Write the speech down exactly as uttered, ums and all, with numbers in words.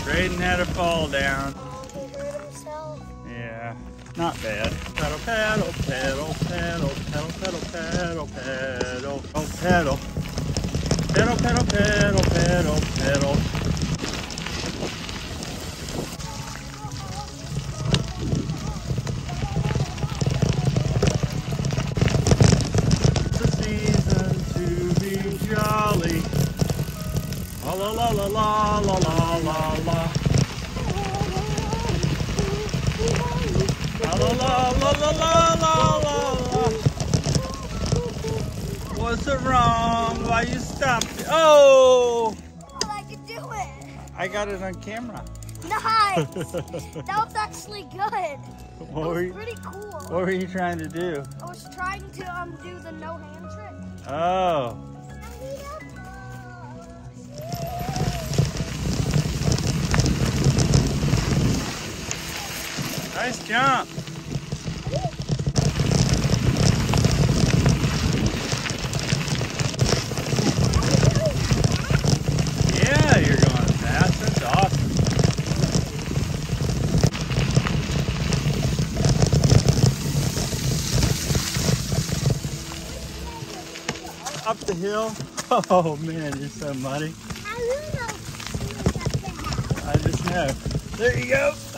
Braden had a fall down. He hurt himself. Yeah, not bad. Pedal, pedal, pedal, pedal, pedal, pedal, pedal, pedal, oh, pedal. Pedal, pedal, pedal, pedal, pedal. It's the season to be jolly. La la la la la la la la la. La la la la la la la la. What's it wrong? Why you stopped? Oh! Well, I could do it. I got it on camera. Nice. That was actually good. That What was were you, pretty cool. what were you trying to do? I was trying to um do the no hand trick. Oh. Nice jump. Yeah, you're going fast. That's awesome. Up the hill. Oh man, you're so muddy. I just know. There you go.